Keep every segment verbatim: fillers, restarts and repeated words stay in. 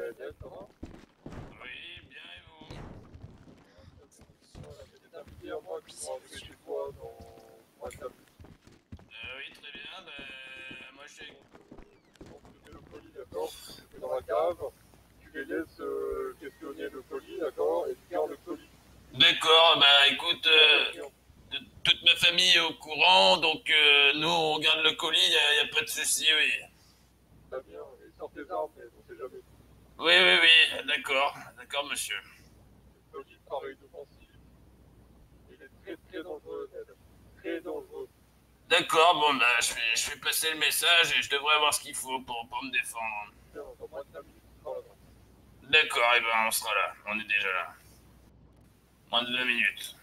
Ned, ça va? Oui, bien et vous? On a fait des invités à moi qui vont arriver chez toi dans moins de minutes. Euh, oui, très bien, bah, moi je suis... Donc tu mets le colis, d'accord? Tu le mets dans la cave, tu les laisses euh, questionner le colis, d'accord? Et tu gardes le colis. D'accord, bah écoute, euh, toute ma famille est au courant, donc euh, nous on garde le colis, y a, y a pas de souci, oui. Très bien, et sors tes armes, mais on sait jamais. Oui, oui, oui, d'accord, d'accord monsieur. Le colis paraît inoffensif. Il est très très dangereux, Ned. Très dangereux. D'accord, bon bah je vais, je vais passer le message et je devrais avoir ce qu'il faut pour, pour me défendre. Tiens, dans moins de cinq minutes, tu seras là-bas. D'accord, et ben on sera là, on est déjà là. Moins de vingt minutes.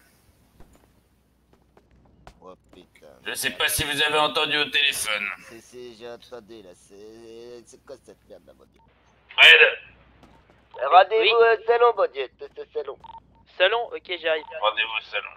Oh putain. Je sais pas si vous avez entendu au téléphone. Si, si, j'ai entendu là. C'est c'est quoi cette merde là, mon dieu? Fred, Rendez-vous Oui. au salon, mon dieu. C'est ce salon. Salon, ok, j'arrive. rendez-vous au salon.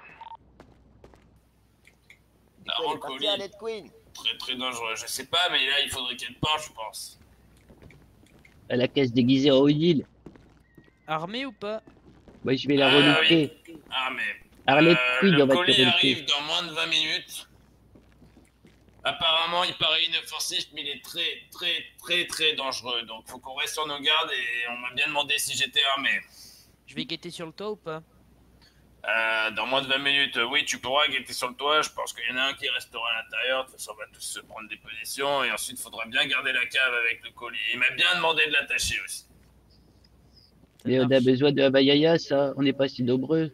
Du coup, Non, elle le est partie, colis, Arlette Queen. très très dangereux. Je sais pas, mais là il faudrait qu'elle parte, je pense. À la caisse déguisée en Odile. Armé ou pas? Moi, je vais la Ah relooker. oui. Ah mais... Arlette euh, Queen, le on va te colis relooker. arrive dans moins de vingt minutes. Apparemment, il paraît inoffensif, mais il est très, très, très, très dangereux. Donc, faut qu'on reste sur nos gardes et on m'a bien demandé si j'étais armé. Je vais guetter sur le toit ou pas? Euh, dans moins de vingt minutes, euh, oui, tu pourras guetter sur le toit. Je pense qu'il y en a un qui restera à l'intérieur. De toute façon, on va tous se prendre des positions. Et ensuite, il faudra bien garder la cave avec le colis. Il m'a bien demandé de l'attacher aussi. Mais on a besoin de Abayaya, ça. On n'est pas si nombreux.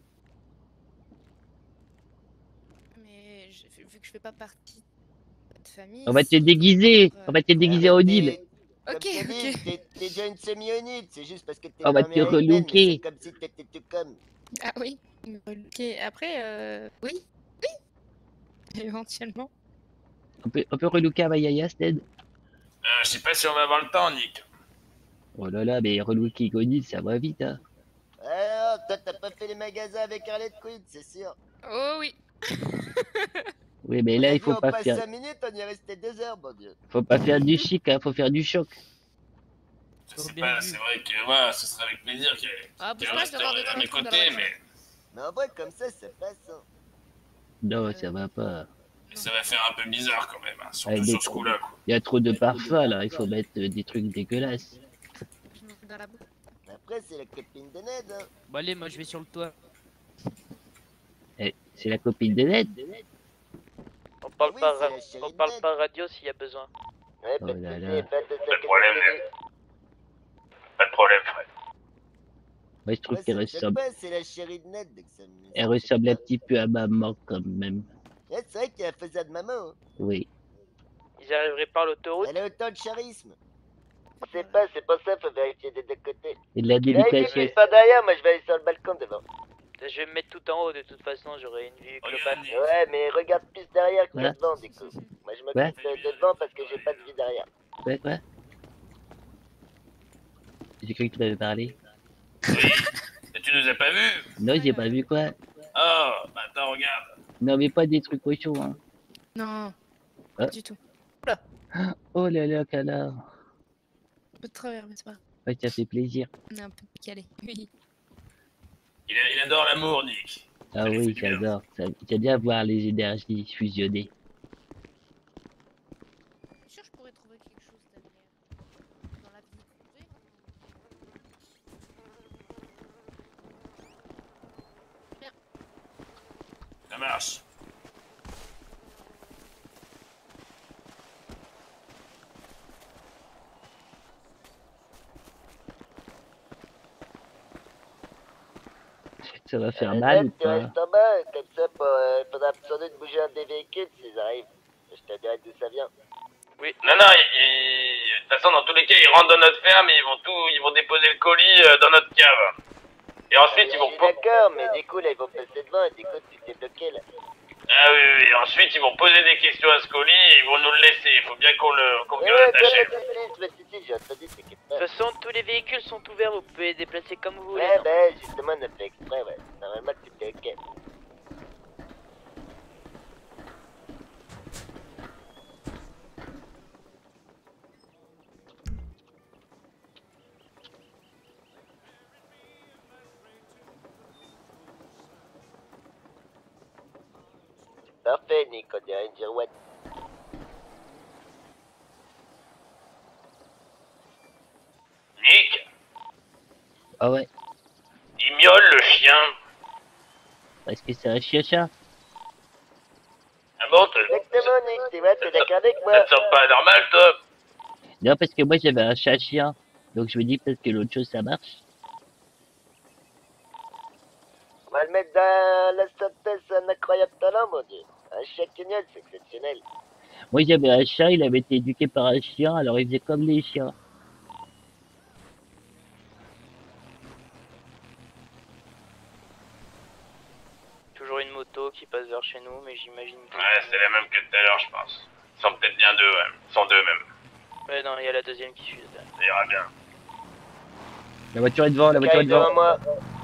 Mais je- vu que je fais pas partie de votre famille. On va te c'est déguiser. toujours, euh, On va te déguiser en Odile. Comme Ok, t'as dit, ok. t'es t'es déjà une semi-onide. C'est juste parce que t'es On va pas te américaine, mais relooker. c'est comme si t'étais tout comme. Ah oui. Ok. Après, euh, oui, oui. Éventuellement. On peut, on peut relooker Abayaya, Sted? Euh, je sais pas si on va avoir le temps, Nick. Oh là là, mais relooker Odile, ça va vite, hein. Alors, toi, t'as pas fait les magasins avec Arlette Queen, c'est sûr. Oh oui. Oui, mais On là, a il dit, faut on pas passe faire, cinq minutes, on y est resté deux heures, mon dieu. faut pas faire du chic, hein. Faut faire du choc. Je sais bien pas, vu. c'est vrai que voilà, ce serait avec plaisir qu'elle Ah, qu'elle bouge pas, je vais avoir deux resterait à trois mes trucs dans la côtés, voiture. mais Mais en vrai, comme ça, ça passe. Hein. Non, ça va pas. ça va faire un peu bizarre quand même, hein, surtout Avec des sur ce trous. coup-là. Quoi. Il y a trop de parfums, là. Il faut mettre euh, des trucs dégueulasses. Je me fous dans la bouche. Après, c'est la copine de Ned. Hein. Bon allez, moi je vais sur le toit. Eh, c'est la copine de Ned. On parle, Oui, par, c'est la chérie on de parle Ned. par radio s'il y a besoin. Ouais, Oh pas de là soucis, là. pas de Pas de problème, soucis. Pas de problème, Fred. Moi, je trouve Ouais, qu'elle ça me choque ressemble, pas, c'est la chérie de Ned. Donc ça me... elle ça me choque ressemble un pas. petit peu à maman, quand même. Ouais, c'est vrai qu'elle faisait de maman. Hein. Oui. Ils arriveraient par l'autoroute. Elle a autant de charisme. Je sais pas, c'est pas ça, faut vérifier des deux côtés. Et de la Vérifiez délicatesse. plus pas derrière, moi je vais aller sur le balcon devant. Je vais me mettre tout en haut de toute façon, j'aurai une vue globale. Regarde, Nick. Ouais, mais regarde plus derrière que Ouais. devant, du coup. Moi je Ouais. m'occupe de, de devant parce que j'ai pas de vue derrière. Quoi, quoi? J'ai cru que tu m'avais parlé. Oui. Et tu nous as pas vus? Non, j'ai pas vu quoi. Oh, bah attends, regarde. Non, mais pas des trucs cochons, hein. Non. Ah. Pas du tout. Oh là là, canard. Un peu de travers, mais c'est pas grave. Ouais, ça fait plaisir. On est un peu décalé. Oui. Il, a- il adore l'amour, Nick. Ah Ça lui fait oui, du bien. j'adore. Ça- J'aime bien voir les énergies fusionner. Je suis sûr que je pourrais trouver quelque chose derrière. Dans la vie privée. Ça marche. Ça va faire Euh, mal ou Ned, tu pas? restes en bas, comme ça, pour, euh, faudra sans doute bouger un des véhicules s'ils arrivent. Je te dirai d'où ça vient. Oui. Non, non, il- il- de toute façon, dans tous les cas, ils rentrent dans notre ferme et ils vont tout, ils vont déposer le colis euh, dans notre cave. Et ensuite, Je ils vont... suis po- d'accord, mais du coup, là, ils vont passer devant et du coup, tu t'es bloqué, là. Ah oui, oui, oui. Ensuite, ils vont poser des questions à ce colis et ils vont nous le laisser. Il faut bien qu'on le, qu'on vienne Ouais, l'attacher. pas de soucis, pas de soucis, j'ai entendu, t'inquiète pas. De toute façon, tous les véhicules sont ouverts, vous pouvez les déplacer comme vous voulez. Ouais, non bah, justement, on a fait exprès, ouais. Normalement, tout est ok. Parfait, Nick, on dirait une girouette. Nick, Ah ouais. il miaule le chien. Est-ce que c'est un chien-chat? Ah bon, te- Exactement, Nick, tu vois, t'es d'accord avec ça moi. te semble pas normal, toi? Non, parce que moi j'avais un chat-chien. Donc je me dis peut-être que l'autre chose ça marche. On va le mettre dans la synthèse, un incroyable talent, mon dieu. Un chien tunnel, c'est exceptionnel. Moi j'avais un chat, il avait été éduqué par un chien, alors il faisait comme les chiens. Toujours une moto qui passe vers chez nous, mais j'imagine que... Ouais, c'est la même que tout à l'heure, je pense. Ils sont peut-être bien deux, ouais. Ils sont deux même. Ouais, non, il y a la deuxième qui suit. Là. Ça ira bien. La voiture est devant, la voiture est Caille devant devant. moi.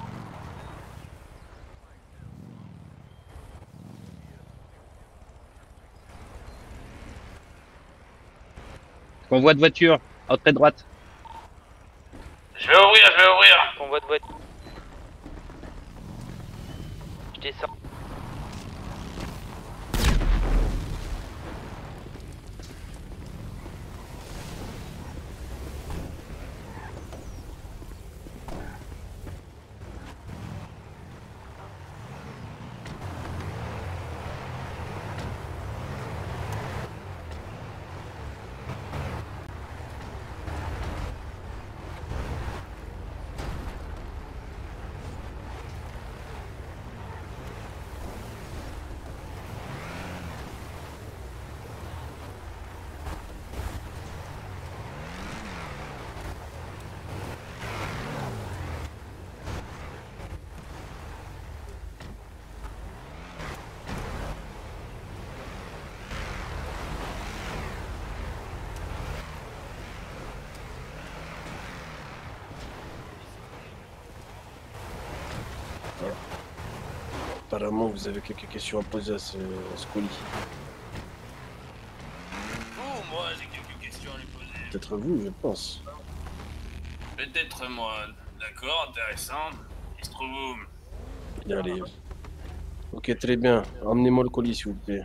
Convoi de voiture, entrée droite. Je vais ouvrir, je vais ouvrir. Convoi de voiture. Je descends. Apparemment, vous avez quelques questions à poser à ce, à ce colis. Oh, moi, j'ai quelques questions à lui poser. Peut-être vous, je pense. Peut-être moi. D'accord, intéressant. Il se trouve où? Il arrive. Ok, très bien. Emmenez-moi le colis, s'il vous plaît.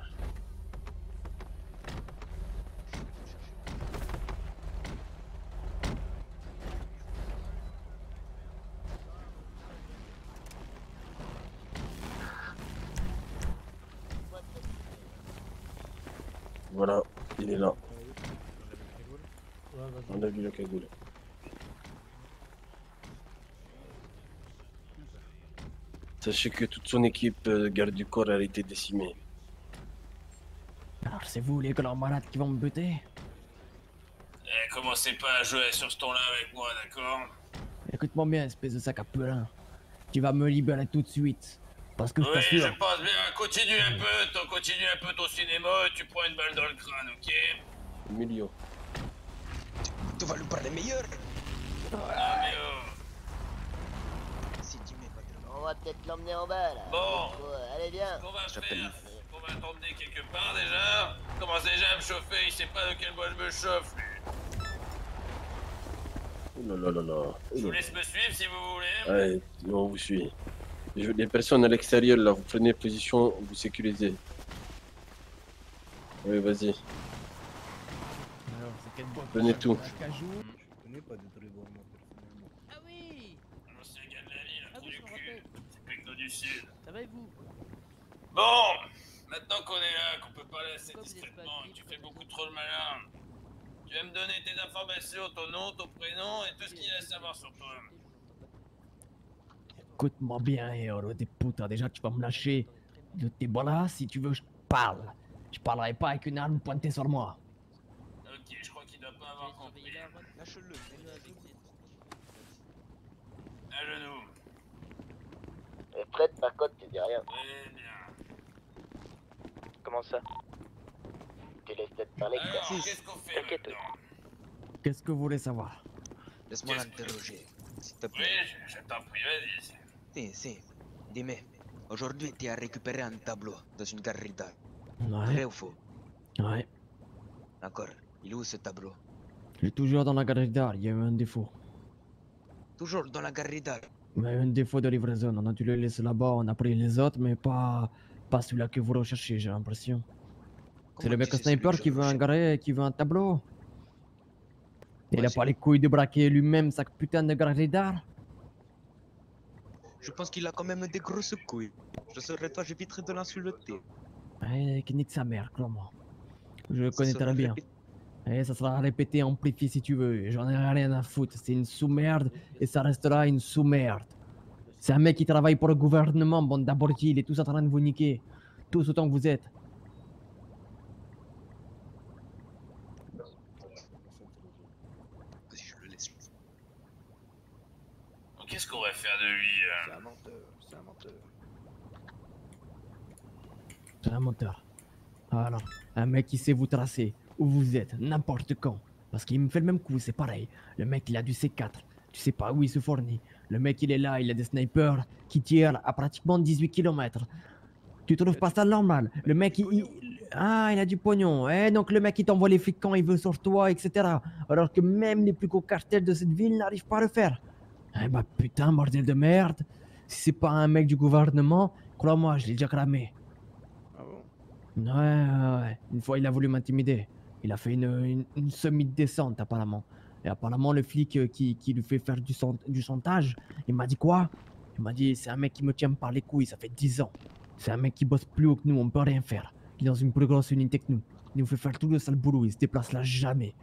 Voilà, il est là. On a vu la cagoule. Sachez que toute son équipe euh, garde du corps a été décimée. Alors c'est vous les grands malades qui vont me buter? Eh, commencez pas à jouer sur ce ton-là avec moi, d'accord? Écoute-moi bien, espèce de sac à pelin. Tu vas me libérer tout de suite. Parce que je Oui, t'assure. je pense bien. Continue un peu, ton, continue un peu ton cinéma et tu prends une balle dans le crâne, ok? Emilio. Tu vas lui parler meilleur. Ah, mais oh. Si tu mets pas de... On va peut-être l'emmener en bas, là. Bon. Ouais, allez, viens. On va Je faire. t'appelle. On va t'emmener quelque part déjà. Il commence déjà à me chauffer, il sait pas de quel bois je me chauffe. lui. Oh là là là là. Je Oh vous là. laisse me suivre si vous voulez. Ouais, on vous suit. Je- Les personnes à l'extérieur, là, vous prenez position, vous sécurisez. Oui, vas-y. Alors, c'est quel bois? Prenez tout. Un cajou? Je connais pas de Trevor, moi, personnellement. Ah oui! Un ancien gars de la ville, un Ah trou oui, du je me cul. rappelle. C'est Pecno du Sud. Ça va et vous? Bon, maintenant qu'on est là, qu'on peut parler assez Pourquoi vous êtes discrètement, pas et que tu libre fais beaucoup trop le malin, tu vas me donner tes informations, ton nom, ton prénom et tout ce qu'il y a à savoir sur toi. Écoute-moi bien, héros des putains. Déjà, tu vas me lâcher de tes bras si tu veux, je parle. Je parlerai pas avec une arme pointée sur moi. Ok, je crois qu'il doit pas avoir compris. Lâche-le, mets-le à dos. À genoux. Et Fred, par contre, tu dis rien. Très bien. Comment ça? Tu laisses peut-être parler, quoi. Alors, Si. qu'est-ce qu'on fait T'inquiète. maintenant? Qu'est-ce que vous voulez savoir? Laisse-moi Qu'est-ce que- l'interroger, s'il te Oui, plaît. je, je t'en prie, vas-y. Si, si. Dis-moi, aujourd'hui tu as récupéré un tableau dans une galerie d'art. Ouais, Vrai ou faux? ouais. D'accord. Il est où ce tableau? Il est toujours dans la galerie d'art, il y a eu un défaut. Toujours dans la galerie d'art. Il y a eu un défaut de livraison, on a dû le laisser là-bas, on a pris les autres, mais pas, pas celui-là que vous recherchez, j'ai l'impression. C'est Comment le mec tu au sais celui sniper que je qui veut un recherche? garé, qui veut un tableau. Il Ouais, a c'est pas bon. les couilles de braquer lui-même sa putain de galerie d'art. Je pense qu'il a quand même des grosses couilles. Je serais toi, j'éviterais de l'insulter. Eh, qui nique sa mère, clairement. Je le Ça connais serait très bien. répété. Eh, ça sera répété, amplifié si tu veux. J'en ai rien à foutre. C'est une sous-merde et ça restera une sous-merde. C'est un mec qui travaille pour le gouvernement, bande d'abrutis. Il est tous en train de vous niquer. Tous autant que vous êtes. Vas-y, je le laisse. Donc, qu'est-ce qu'on va faire de lui euh C'est un menteur, c'est un menteur. C'est un menteur. Alors, un mec qui sait vous tracer, où vous êtes, n'importe quand. Parce qu'il me fait le même coup, c'est pareil. Le mec, il a du C quatre. Tu sais pas où il se fournit. Le mec, il est là, il a des snipers qui tirent à pratiquement dix-huit kilomètres. Tu trouves pas ça normal? Le mec, il, il- Ah, il a du pognon. Eh, donc le mec, il t'envoie les flics quand il veut sur toi, et cetera. Alors que même les plus gros cartels de cette ville n'arrivent pas à le faire. Eh bah putain, bordel de merde. Si c'est pas un mec du gouvernement, crois-moi, je l'ai déjà cramé. Ah bon? Ouais, ouais, ouais. Une fois, il a voulu m'intimider. Il a fait une, une, une semi-descente, apparemment. Et apparemment, le flic euh, qui, qui lui fait faire du, son- du chantage, il m'a dit quoi? Il m'a dit, c'est un mec qui me tient par les couilles, ça fait dix ans. C'est un mec qui bosse plus haut que nous, on peut rien faire. Qui est dans une plus grosse unité que nous. Il nous fait faire tout le sale boulot, il se déplace là jamais.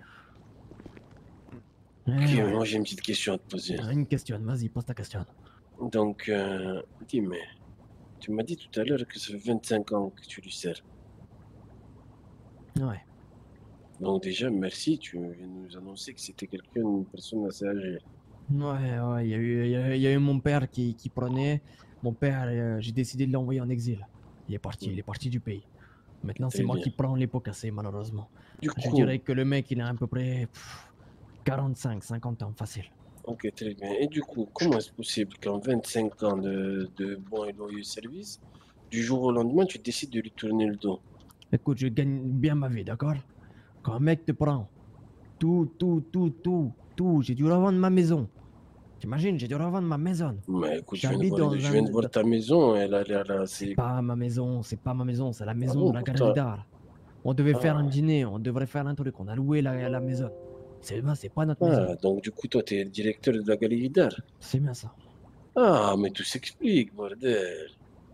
Eh Ok, ouais. moi j'ai une petite question à te poser. Une question, vas-y, pose ta question. Donc, euh, dis, mais tu m'as dit tout à l'heure que ça fait vingt-cinq ans que tu lui sers. Ouais. Donc déjà, merci, tu viens de nous annoncer que c'était quelqu'un, une personne assez âgée. Ouais, ouais, il y, a eu- il y a- il y a eu mon père qui, qui prenait. Mon père, euh, j'ai décidé de l'envoyer en exil. Il est parti, il est parti du pays. Maintenant, c'est Très moi bien. qui prends les pots cassés, malheureusement. Du Je coup, dirais que le mec, il a à peu près pff, quarante-cinq, cinquante ans, facile. ok, très bien. Et du coup, comment est-ce possible qu'en vingt-cinq ans de, de bons et loyaux services, du jour au lendemain, tu décides de lui tourner le dos? Écoute, je gagne bien ma vie, d'accord? Quand un mec te prend tout, tout, tout, tout, tout, j'ai dû revendre ma maison. T'imagines, j'ai dû revendre ma maison. Mais écoute, je viens, de J'habite voir, dans je viens de un- voir ta maison, elle a l'air assez... Pas ma maison, c'est pas ma maison, c'est la maison bon, de la pourtant- galerie d'art. On devait faire un Ah. dîner, on devrait faire un truc, on a loué la, la maison. C'est bah, c'est pas notre maison. Ah, donc du coup, toi, tu es le directeur de la galerie d'art. C'est bien ça. Ah, mais tout s'explique, bordel.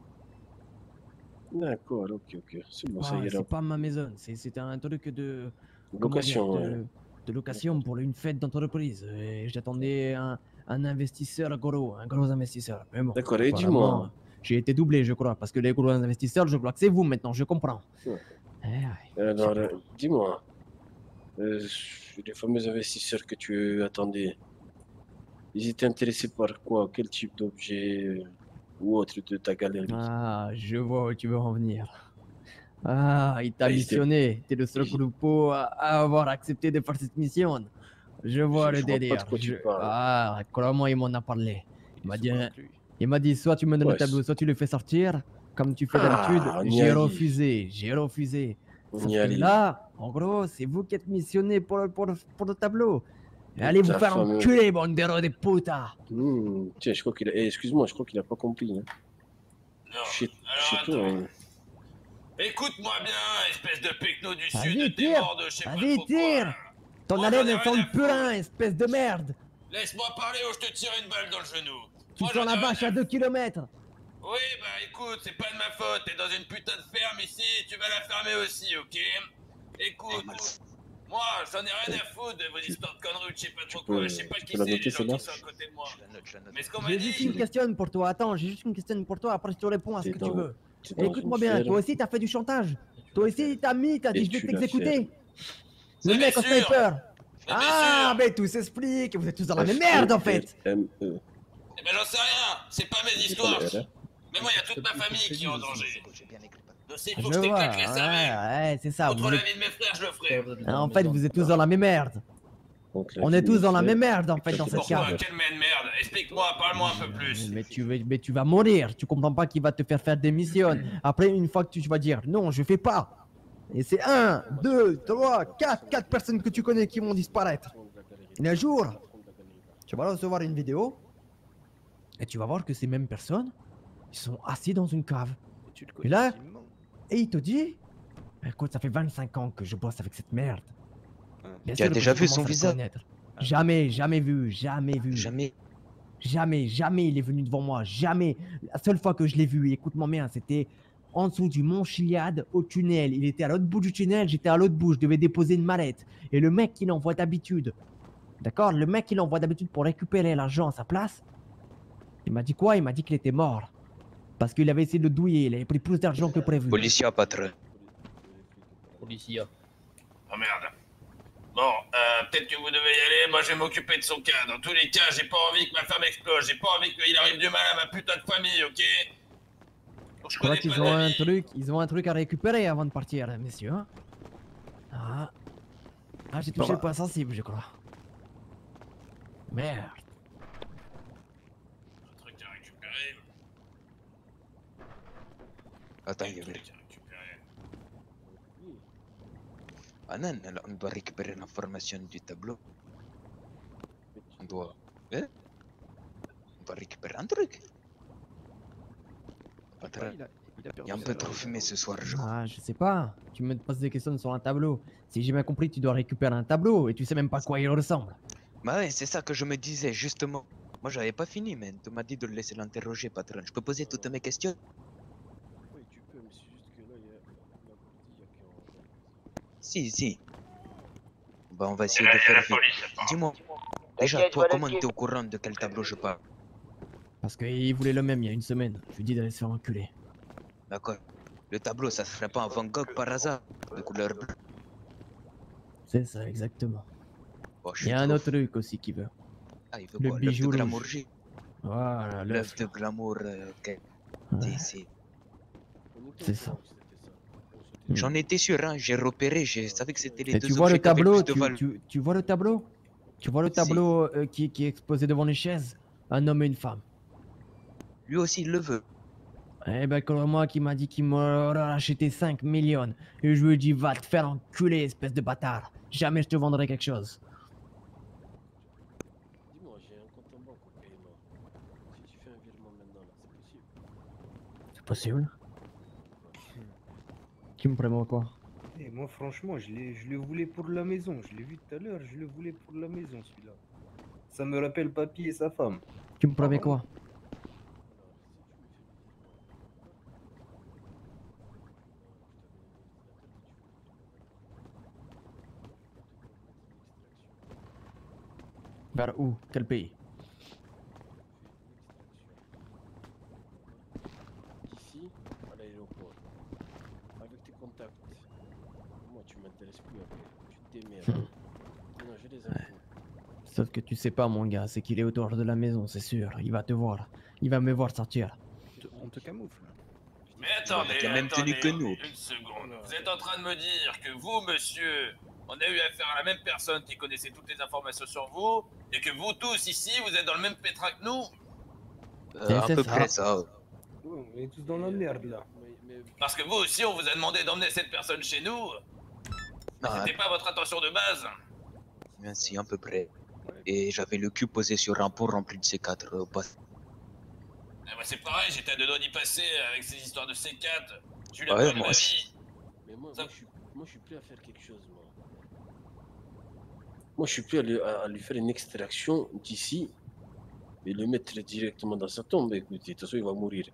D'accord, ok, ok. C'est bon, ça Ah, y est là. c'est pas ma maison, c'est- c'était un truc de comment Location, dire, ouais. de, de location pour une fête d'entreprise. Et j'attendais un, un investisseur gros, un gros investisseur. Mais bon, D'accord, et apparemment, dis-moi. j'ai été doublé, je crois, parce que les gros investisseurs, je crois que c'est vous maintenant, je comprends. Ouais. Eh, ouais, Alors, c'est euh, pas- dis-moi. Euh, les fameux investisseurs que tu attendais, ils étaient intéressés par quoi? Quel type d'objet euh, ou autre de ta galerie? Ah, je vois où tu veux en venir. Ah, il t'a Ah, il était- missionné. T'es le seul il- groupe à à avoir accepté de faire cette mission. Je vois Je- le je vois pas de délire. quoi tu Je- parles. Ah, crois-moi, il m'en a parlé. Il m'a dit, il m'a dit, soit tu me donnes Ouais, le tableau, soit tu le fais sortir, comme tu fais Ah, d'habitude. on y J'ai a dit. refusé, j'ai refusé. On Sauf y que arrive. là, en gros, c'est vous qui êtes missionné pour, le- pour, le- pour le tableau. Et allez vous Ta faire fameuse- enculer, bandero de puta. Hmm, tiens, je crois qu'il a... eh, excuse-moi, je crois qu'il a pas compris. Hein. Non. Chez, Alors, chez toi, attends. hein. Écoute-moi bien, espèce de pecno du Vas-y, sud, t'es tire. mort de je sais pas Vas-y, trop tire. quoi. Ton Moi, haleine j'en ai elle sent rien à le purin, espèce de merde. Laisse-moi parler ou je te tire une balle dans le genou. Tu Moi, sens j'en ai la rien vache à deux kilomètres. Oui, bah écoute, c'est pas de ma faute, t'es dans une putain de ferme ici, tu vas la fermer aussi, ok? Écoute, moi, j'en ai rien à foutre de vos histoires de conneries ou de je sais pas trop peux- quoi, je sais pas tu qui peux la c'est, noter, les gens celle-là qui sont à côté de moi. Je la note, je la note. Mais ce qu'on m'a J'ai juste dit, une question pour toi. Attends, j'ai juste une question pour toi. Après, je te réponds à ce T'es que dans- tu veux. t'es dans Écoute-moi une bien. ferme. Toi aussi, t'as fait du chantage. Toi aussi, t'as mis, t'as Et dit je vais tu l'as t'exécuter. Mais Le mec au bien sûr. sniper. mais bien Ah, sûr. mais tout s'explique. Vous êtes tous dans la même F merde en E fait. R M E. Eh ben j'en sais rien, c'est pas mes C'est histoires. pas l'air, hein. Mais moi, il y a toute ma famille qui est en danger. C'est bon, j'ai bien écrit. Donc s'il faut Je que je vois. t'éclate les cervelles, Ouais, ouais, c'est ça. contre Vous la êtes- vie de mes frères, je le ferai. Ah, En fait, vous êtes tous dans la même merde. Donc, la On est vie tous de dans la Fred. même merde en fait dans cette Pourquoi? cave. Quelle merde, merde? Explique-moi, parle-moi un peu plus. Mais tu, vas- mais tu vas mourir. Tu comprends pas qu'il va te faire faire des missions. Après, une fois que tu vas dire non, je fais pas. Et c'est un, deux, trois, quatre, quatre personnes que tu connais qui vont disparaître. Et un jour, tu vas recevoir une vidéo et tu vas voir que ces mêmes personnes, ils sont assis dans une cave. Tu le Et connais là, intimement. et il te dit, écoute, ça fait vingt-cinq ans que je bosse avec cette merde. Bien Tu as sûr que déjà je vu son commence à le visage? connaître. Jamais, jamais vu, jamais vu. Jamais. Jamais, jamais il est venu devant moi, jamais. La seule fois que je l'ai vu, écoute-moi bien, c'était en dessous du mont Chiliade, au tunnel. Il était à l'autre bout du tunnel, j'étais à l'autre bout, je devais déposer une mallette. Et le mec qui l'envoie d'habitude, d'accord, le mec qui l'envoie d'habitude pour récupérer l'argent à sa place, il m'a dit quoi? Il m'a dit qu'il était mort. Parce qu'il avait essayé de le douiller, il avait pris plus d'argent que prévu. Policier, patron. Policier. Oh merde. Bon, euh, peut-être que vous devez y aller, moi je vais m'occuper de son cas. Dans tous les cas, j'ai pas envie que ma femme explose, j'ai pas envie qu'il arrive du mal à ma putain de famille, ok? Donc, je Je crois connais qu'ils pas ont un d'avis. truc, ils ont un truc à récupérer avant de partir, messieurs. hein. Ah, ah j'ai touché Bon. le point sensible, je crois. Merde. Un truc à récupérer. Attends, Un il y avait... truc à récupérer. Ah non, là, on doit récupérer l'information du tableau. On doit... Hein? On doit récupérer un truc. Patron, Il a, il a perdu il y a un sa peu trop langue. fumé ce soir, je crois. Ah, je sais pas. Tu me poses des questions sur un tableau. Si j'ai bien compris, tu dois récupérer un tableau et tu sais même pas à quoi il ressemble. Bah ouais, c'est ça que je me disais, justement. Moi, j'avais pas fini, mais tu m'as dit de le laisser l'interroger, patron. Je peux poser toutes mes questions? Oui, tu peux, mais c'est juste que là, il y a la boutique qui est en... Si, si. Bah, on va essayer là, de il y a faire la vite. police, apparemment. Dis-moi, déjà, T'inquiète, toi, voilà comment qui- t'es au courant de quel tableau je parle? Parce qu'il voulait le même il y a une semaine. Je lui ai dit d'aller se faire enculer. D'accord. Le tableau, ça serait pas un Van Gogh par hasard, de couleur bleue? C'est ça, exactement. Bon, je Il y a suis un trop autre fou. truc aussi qui veut. Ah, il veut le quoi? L'œuf bijou de rouge. glamourgie? Voilà, L'œuf l'œuf. de glamour, euh, ok. Ouais, ici. c'est ça. J'en étais sûr, hein, j'ai repéré, je savais que c'était les Et deux tu vois le objets qui avaient le tableau, plus de tu, valeur. tu, tu vois le tableau Tu vois le Si. tableau euh, qui, qui est exposé devant les chaises? Un homme et une femme. Lui aussi, il le veut. Eh ben, moi qui m'a dit qu'il m'aurait acheté cinq millions. Et je lui ai dit, va te faire enculer, espèce de bâtard. Jamais je te vendrai quelque chose. Dis-moi, j'ai un compte en banque au paiement. Si tu fais un virement maintenant, là, c'est possible? C'est possible? Tu me prévois quoi? Et moi, franchement, je, l'ai- je le voulais pour la maison. Je l'ai vu tout à l'heure, je le voulais pour la maison, celui-là. Ça me rappelle Papy et sa femme. Tu me promets quoi? Vers où? Quel pays? D'ici, à l'aéroport. Avec tes contacts. Moi, tu m'intéresses plus après. Tu te démerdes. Non, j'ai les infos. Sauf que tu sais pas, mon gars, c'est qu'il est autour de la maison, c'est sûr. Il va te voir. Il va me voir sortir. Te- On te camoufle. Mais attendez, Il a même attendez, tenu que nous. une seconde. Vous êtes en train de me dire que vous, monsieur, on a eu affaire à la même personne qui connaissait toutes les informations sur vous, et que vous tous ici, vous êtes dans le même pétrin que nous? Euh, à c'est peu ça. près ça. Ouais, on est tous dans la merde, là. Mais, mais Parce que vous aussi, on vous a demandé d'emmener cette personne chez nous. Non, C'était pas votre intention de base. Merci, à peu près. Et j'avais le cul posé sur un pot rempli de C quatre au bas. Eh ben, c'est pareil, j'étais à deux doigts d'y passer avec ces histoires de C quatre. J'ai eu la Ouais, peur de moi ma aussi. vie. Mais moi, Ça- moi, je suis, moi, je suis prêt à faire quelque chose, moi. Moi, je suis prêt à lui, à- à lui faire une extraction d'ici et le mettre directement dans sa tombe. Écoutez, de toute façon, il va mourir.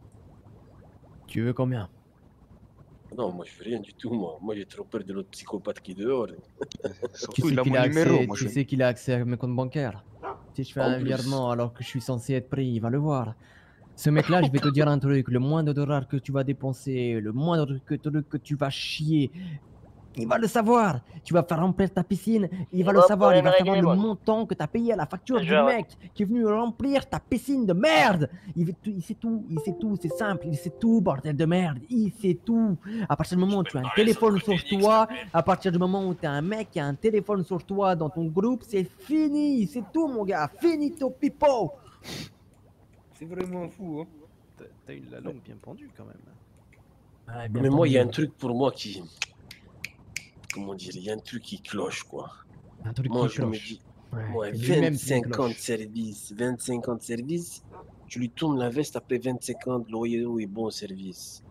Tu veux combien? Non, moi, je fais rien du tout, moi. Moi, j'ai trop peur de l'autre psychopathe qui est dehors. Tu Surtout, sais il a qu'il mon a numéro, accès, moi tu je... sais qu'il a accès à mes comptes bancaires. Si je fais En un plus. virement alors que je suis censé être pris, il va le voir. Ce mec-là, je vais te dire un truc, le moindre dollar que tu vas dépenser, le moindre truc que, truc que tu vas chier, il va le savoir. Tu vas faire remplir ta piscine, il va le Hop, savoir, il va problème savoir le réglé, bon. montant que tu as payé à la facture Je du vois. mec qui est venu remplir ta piscine de merde. Il, veut tout- il sait tout, il sait tout, c'est simple, il sait tout, bordel de merde, il sait tout. À partir du moment où tu as un Parlez téléphone sans sur technique, toi, s'il te plaît. à partir du moment où tu as un mec qui a un téléphone sur toi dans ton groupe, c'est fini, c'est tout mon gars, finito pipo. C'est vraiment fou, hein. T'as- T'as une la langue bien pendue, quand même. Ouais, bien Mais moi, il y a un entendu. truc pour moi qui. Comment dire? Il y a un truc qui cloche, quoi. Un truc Moi, qui je me cloche. dis, Ouais, ouais, c'est lui-même qui vingt-cinq ans de cloche. service, vingt-cinq ans de service, tu lui tournes la veste après vingt-cinq ans de loyer et bon service.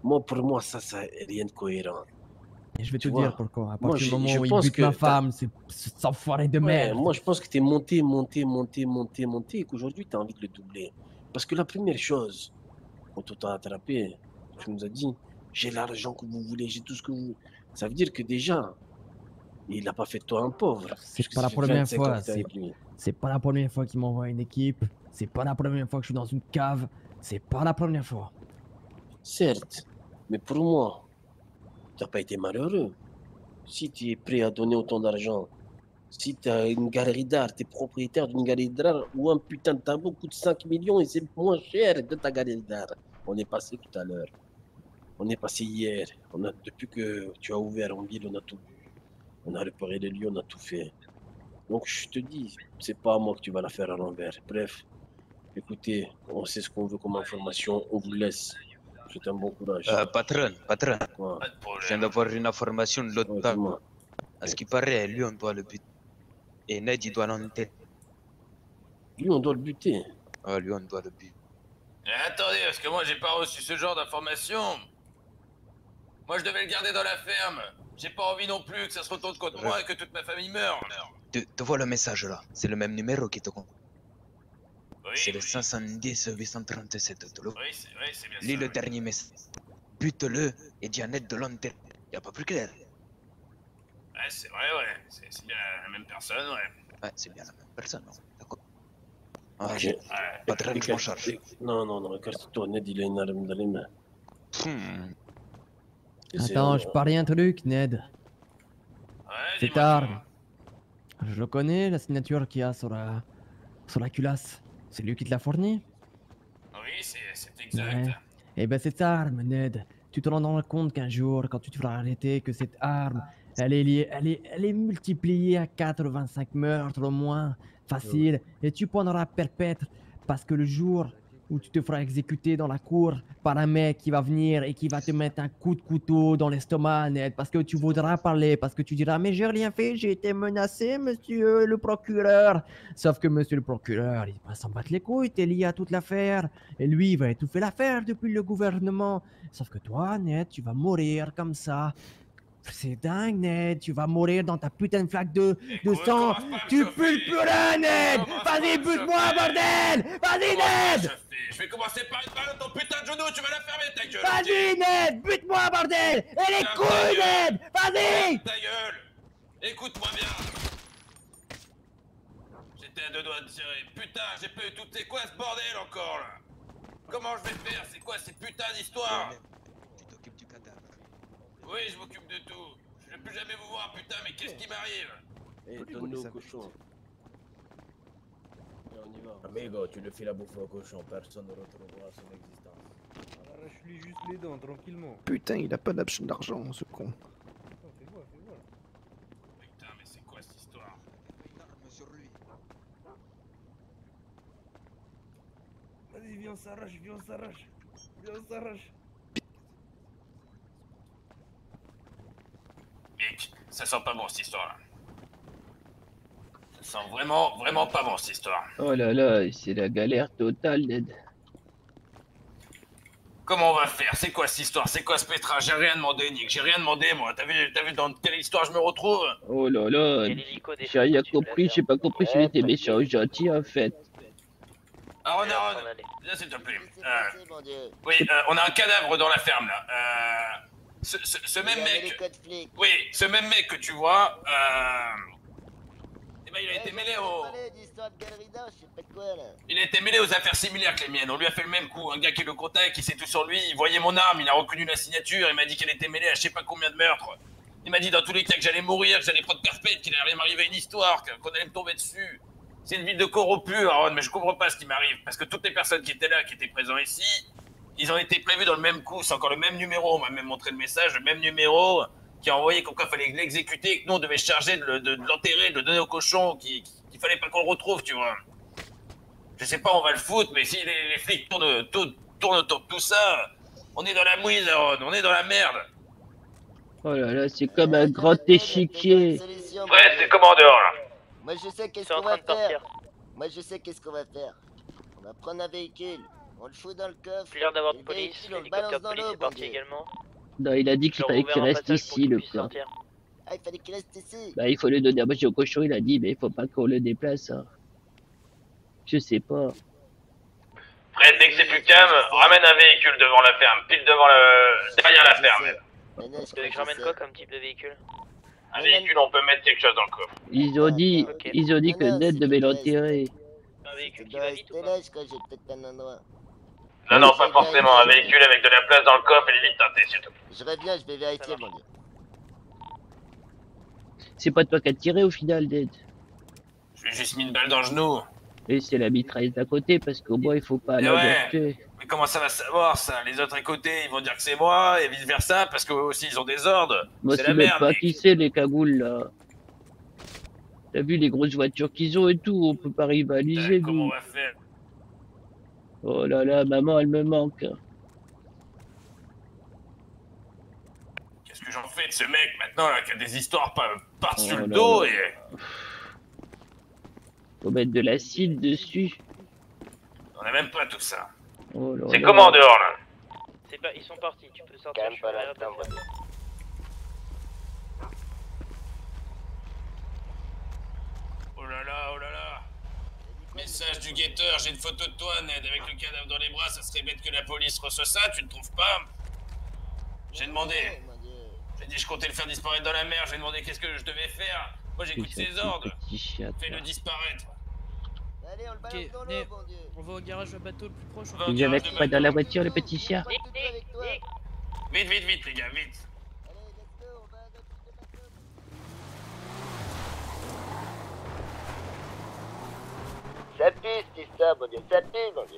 Moi, pour moi, ça, ça rien de cohérent. Et je vais Tu te vois, dire pourquoi. À moi, partir du je- moment je où il pense bute que ma t'as- femme, c'est cet enfoiré de Ouais, merde. moi, je pense que tu es monté, monté, monté, monté, monté, et qu'aujourd'hui, tu as envie de le doubler. Parce que la première chose, quand on t'a attrapé, tu nous as dit, j'ai l'argent que vous voulez, j'ai tout ce que vous... Ça veut dire que déjà, il n'a pas fait de toi un pauvre. C'est puisque pas ça la fait première vingt-cinq ans fois. que t'es C'est avec lui. c'est pas la première fois qu'il m'envoie une équipe. C'est pas la première fois que je suis dans une cave. C'est pas la première fois. Certes, mais pour moi, tu n'as pas été malheureux. Si tu es prêt à donner autant d'argent, si tu as une galerie d'art, tu es propriétaire d'une galerie d'art où un putain de tableau coûte cinq millions et c'est moins cher de ta galerie d'art. On est passé tout à l'heure. On est passé hier. On a, depuis que tu as ouvert en ville, on a tout vu. On a réparé les lieux, on a tout fait. Donc je te dis, c'est pas à moi que tu vas la faire à l'envers. Bref, écoutez, on sait ce qu'on veut comme information, on vous laisse. Je souhaite un bon courage. Euh, patron, patron. Quoi? Pas de Je problème. viens d'avoir une information de l'autre Ouais, table. dis-moi. À ce qui paraît, lui, on doit le buter. Et Ned, il doit l'enterrer. Lui, on doit le buter. Ah, lui, on doit le buter. Eh, attendez, parce que moi j'ai pas reçu ce genre d'informations. Moi je devais le garder dans la ferme. J'ai pas envie non plus que ça se retourne contre moi et que toute ma famille meure. Tu te vois le message là. C'est le même numéro qui te compte. Oui, C'est le oui. cinq cent dix huit cent trente-sept. Tu le vois. Oui, c'est oui, c'est bien Lis ça. le oui. dernier message. Bute-le et dis à Ned de l'enterrer. Y a pas plus clair. Ouais, c'est vrai, ouais. C'est c'est bien la même personne, ouais. Ouais, c'est bien la même personne. non D'accord. Ah, Ok. j'ai- Ouais. Patron, je m'en charge. Non, non, non, écarte-toi, Ned, il a une arme dans les mains. Hmm. Essaie, Attends, on- je parie un truc, Ned. Ouais, Cette dis-moi arme. Je le connais, la signature qu'il y a sur la, sur la culasse. C'est lui qui te l'a fourni? tout. Oui, c'est c'est exact. Ouais. Eh ben cette arme, Ned, tu te rendras compte qu'un jour, quand tu te feras arrêter, que cette arme, elle est liée, elle est, elle est multipliée à quatre-vingt-cinq meurtres au moins, facile, et tu prendras perpète, parce que le jour où tu te feras exécuter dans la cour par un mec qui va venir et qui va te mettre un coup de couteau dans l'estomac, Ned, parce que tu voudras parler, parce que tu diras, mais j'ai rien fait, j'ai été menacé, monsieur le procureur. Sauf que monsieur le procureur, il va s'en battre les couilles, t'es lié à toute l'affaire. Et lui, il va étouffer l'affaire depuis le gouvernement. Sauf que toi, Ned, tu vas mourir comme ça. C'est dingue, Ned, tu vas mourir dans ta putain de flaque de, de Écoute, sang. commence pas à me Tu chauffer. pues le purin, Ned. Commence pas à Vas-y, me bute-moi, chauffer. bordel. Vas-y, Comment ça, Ned. je fais Je vais commencer par une balle dans ton putain de genou, tu vas la fermer ta gueule. Vas-y, ok Ned, bute-moi, bordel. Et les Ferme ta couilles, gueule. Ned. Vas-y. Ta gueule. Écoute-moi bien. J'étais à deux doigts de tirer. Putain, j'ai pas eu tout. C'est quoi ce bordel encore là? Comment je vais faire? C'est quoi ces putains d'histoires? Tu t'occupes du cadavre. Oui, je m'occupe de tout. Je vais plus jamais vous voir, putain, mais qu'est-ce qui m'arrive? Eh, donne-nous au cochon. Et on y va. Amigo, tu le fais la bouffe au cochon, personne ne retrouvera son existence. Arrache-lui juste les dents, tranquillement. Putain, il a pas d'argent, d'argent, ce con. Attends, fais voir, fais voir. Putain, mais c'est quoi cette histoire? Une arme sur lui. Vas-y, viens, on s'arrache, viens, on s'arrache. Viens, on s'arrache. Mick, ça sent pas bon cette histoire-là. Ça sent vraiment, vraiment pas bon cette histoire. Oh là là, c'est la galère totale, Ned. Comment on va faire? C'est quoi cette histoire? C'est quoi ce pétrage? J'ai rien demandé, Nick. J'ai rien demandé, moi. T'as vu, t'as vu dans quelle histoire je me retrouve? Oh là là, j'ai rien compris, j'ai pas compris si j'étais méchant ou gentil en fait. Aaron, Aaron, viens s'il te plaît. Qu'est-ce qui s'est Euh, passé, mon Dieu? oui, euh, on a un cadavre dans la ferme là. Euh, ce, ce, ce même Il y avait mec. les codes flics. Oui, ce même mec que tu vois, euh... eh ben, il a Eh, été je mêlé t'avais au... parlé d'histoire de galerie d'art, je sais pas quoi, là. Il a été mêlé aux affaires similaires que les miennes. On lui a fait le même coup. Un gars qui le comptait, qui sait tout sur lui, il voyait mon arme, il a reconnu la signature, il m'a dit qu'elle était mêlée à je sais pas combien de meurtres. Il m'a dit dans tous les cas que j'allais mourir, que j'allais prendre perpète, qu'il allait m'arriver une histoire, que- qu'on allait me tomber dessus. C'est une ville de corrompus, Aaron, mais je comprends pas ce qui m'arrive. Parce que toutes les personnes qui étaient là, qui étaient présents ici, ils ont été prévus dans le même coup. C'est encore le même numéro. On m'a même montré le message, le même numéro qui a envoyé comme quoi il fallait l'exécuter, que nous on devait se charger de, le- de- de l'enterrer, de le donner au cochon, qu'il qu'il fallait pas qu'on le retrouve, tu vois. Je sais pas, on va le foutre, mais si les, les flics tournent, tournent, tournent autour de tout ça, on est dans la mouise, Aaron, on est dans la merde. Oh là là, c'est comme un grand échiquier. Ouais, c'est comment dehors là? Moi je sais qu'est-ce C'est en qu'on va train de faire. partir. Moi je sais qu'est-ce qu'on va faire. On va prendre un véhicule, On le fout dans le coffre. Plus l'air d'avoir Et de le police, véhicule, on le l'hélicoptère balance de dans police l'eau, est bon parti Dieu. également. Non, il a dit Je qu'il leur fallait ouvert qu'il un reste passage pour ici, qu'il le puisse plan. sortir. Ah, il fallait qu'il reste ici. Bah, il faut le donner à manger au cochon, il a dit, mais il faut pas qu'on le déplace. Hein. Je sais pas. Fred, dès que c'est plus calme, ramène un véhicule devant la ferme, pile devant le... derrière la ferme. même. Maintenant, je Tu veux crois que je que ramène je quoi sais. comme type de véhicule? Un véhicule, on peut mettre quelque chose dans le coffre. Ils ont dit, Ok. ils ont dit Non, que non, Ned c'est devait tout le reste. l'enterrer. Un véhicule Tu qui dois va vite ou rester pas? là, je crois que j'ai peut-être un endroit. Non, Oui. non, pas forcément. Un véhicule avec de la place dans le coffre et vite teinté, surtout. Je reviens, je vais vérifier, mon Dieu. C'est pas toi qui as tiré au final, Ned. Je lui ai juste mis une balle dans le genou. Et c'est la mitrailleuse d'à côté, parce qu'au moins il faut pas Eh l'avoir ouais. tué. Mais comment ça va se savoir, ça? Les autres à côté, ils vont dire que c'est moi, et vice versa, parce qu'eux aussi, ils ont des ordres. Moi, C'est c'est la même merde, pas mec. qui c'est, les cagoules, là. T'as vu les grosses voitures qu'ils ont et tout, on peut pas rivaliser, Comment on nous. va faire? Oh là là, maman, elle me manque. Qu'est-ce que j'en fais de ce mec, maintenant, là, qui a des histoires par- par-dessus Oh le là dos, là. et... Faut mettre de l'acide dessus. On a même pas tout ça. Oh là C'est là. comment dehors, là? C'est pas, ils sont partis, tu peux sortir. Calme je pas suis derrière l'instant, ta mon ferme. Dieu. Oh là là, oh là là. Message du guetteur, j'ai une photo de toi, Ned, avec le cadavre dans les bras, ça serait bête que la police reçoive ça, tu ne trouves pas? J'ai demandé. Mon Dieu. J'ai dit je comptais le faire disparaître dans la mer, j'ai demandé qu'est-ce que je devais faire. Moi j'écoute C'est ses ça, ordres. petit chien, Fais-le toi. disparaître. Allez, on le balance Ok, dans Ned, l'eau, mon Dieu. on va au garage à bateau le plus proche. Va au Il vient garage avec de pas dans la bateau. voiture, le petit chien. Prends tout avec toi. Vite, vite, vite, les gars, vite. Allez, let's go, on va à notre bateau. Ça pue, cette histoire, mon Dieu. Ça pue, mon Dieu.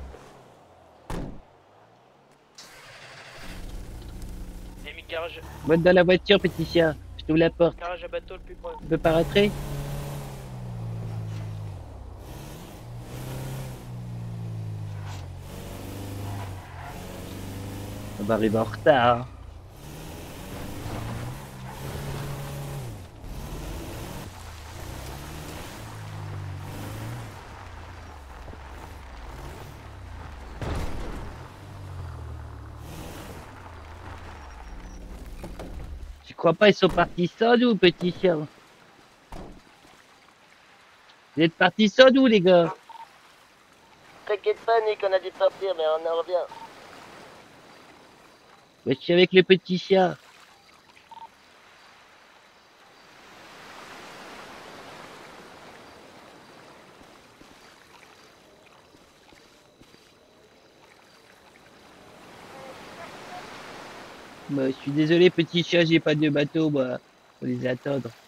J'ai mis le garage, Monte dans la voiture, petit chien. Je t'ouvre la porte. garage à bateau le plus proche. Tu peux pas rentrer? On va arriver en retard. Tu crois pas ils sont partis sans nous, petit chien? Vous êtes partis sans nous, les gars? T'inquiète pas, Nick, on a dû partir, mais on en revient. Mais je suis avec le petit chien. Bah, je suis désolé, petit chien, j'ai pas de bateau, moi. Faut les attendre.